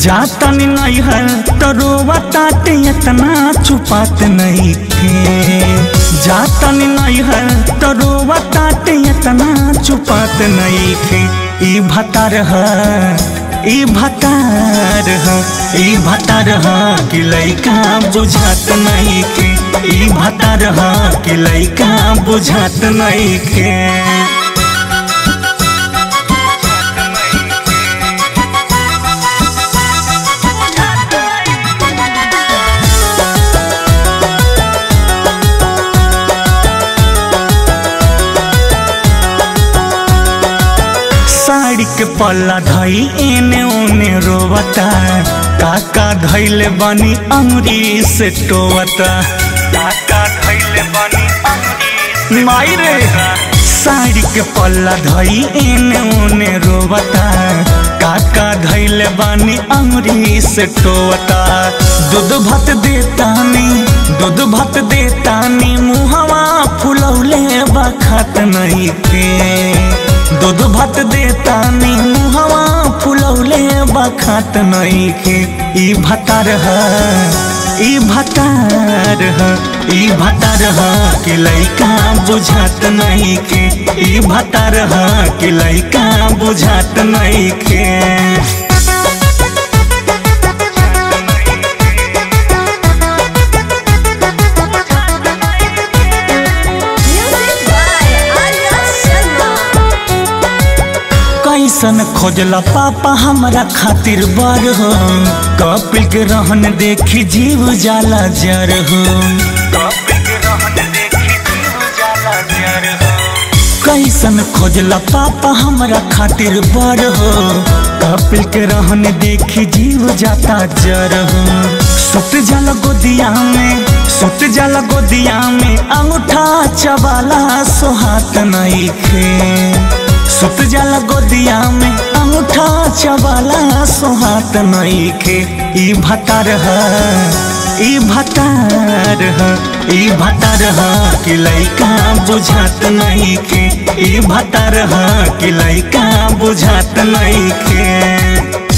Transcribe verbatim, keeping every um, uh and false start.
जातनी नहीं है तो रोवताटे इतना छुपात नहीं थे। जातनी नहीं है तो रोवताटे इतना छुपात नहीं थे। ई भतार है ई भतार है ई भतार है कि लइका बुझात नहीं के। ई भतार है कि लइका बुझात नहीं के। साड़ी के पल्ला धई एने ओने रोवता। काका धैले बनी अंगुरी से टोवता। काका धैले बनी अंगुरी माई रे। साड़ी के पल्ला धई एने ओने रोवता। काका धैले बनी अंगुरी से टोवता। दूध भात देतानी दूध भात देतानी मुहवा फुलौले बखात नहीं के। दूध भात देतानी मुहवा फुलौले बखात नहीं के। ई भतार है ई भतार है ई भतार है कि लइका बुझात नहीं के। ई भतार है कि लइका बुझात नहीं के। कैसन खोजला पापा हमरा खातिर बर हो। कपिल के रहन देखी जीव जाला जर हो। कपिल के रहन देखी जीव जाला जर हो। कैसन खोजला पापा हमरा खातिर बर हो। कपिल के रहन देखी जीव जाता जर हो। सुत जाला गोदिया में सुत जाला गोदिया में अंगूठा चबाला सोहात नहीं खे। सुत जाला गोदिया में अंगूठा चबाला सोहात नहीं के। ई भतार है ई भतार है ई भतार है कि लइका बुझात नहीं के। ई भतार है कि लइका बुझात नहीं के।